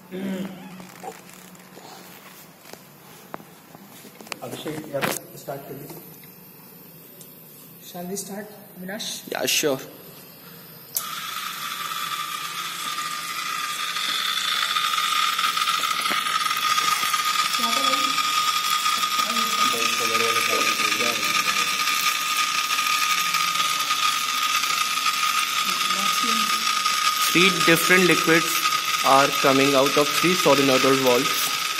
Abhishek, start करिए. Shall we start, Avinash? Yeah, sure. Three different liquids are coming out of three solenoidal valves.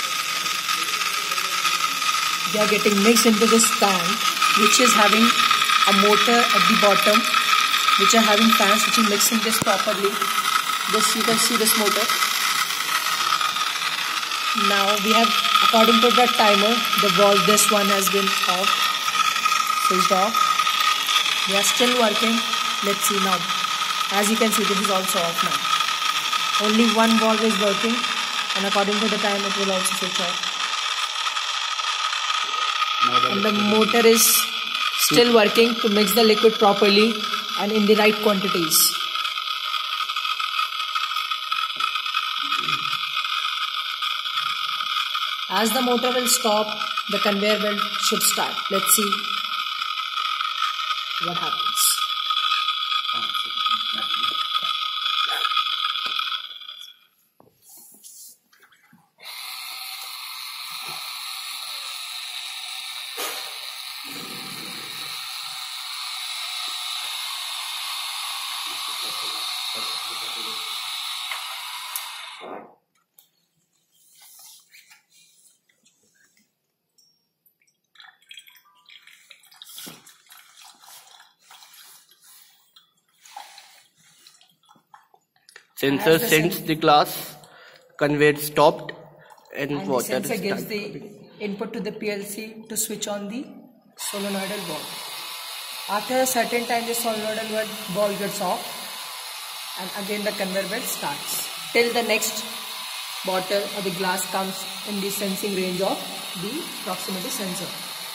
They are getting mixed into this tank, which is having a motor at the bottom, which are having fans which are mixing this properly. This, you can see this motor. Now we have, according to the timer, the valve, this one has been off, switched off. They are still working. Let's see now. As you can see, this is also off now. Only one valve is working, and according to the time it will also switch off. And the motor is still working to mix the liquid properly and in the right quantities. As the motor will stop, the conveyor belt should start. Let's see what happens. Sensor sends the glass, conveyor stopped, and water the sensor gives started. the input to the PLC to switch on the solenoidal valve. After a certain time, the solenoidal valve gets off, and again the conveyor belt starts till the next bottle or the glass comes in the sensing range of the proximity sensor.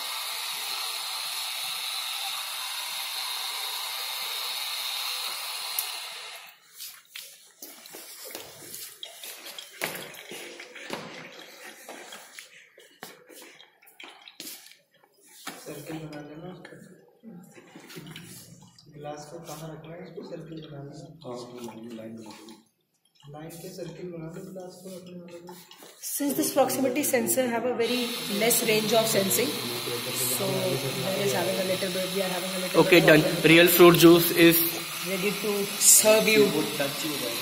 Circle बना लेना उसका. Glass को कहाँ रखना है, इसको circle बना लेना. लाइन के सर्किल बना लो ग्लास को रखने वाले. Since this proximity sensor have a very less range of sensing, so there is having a little bit, we are having a little Okay, bit done. Real fruit juice is ready to serve you.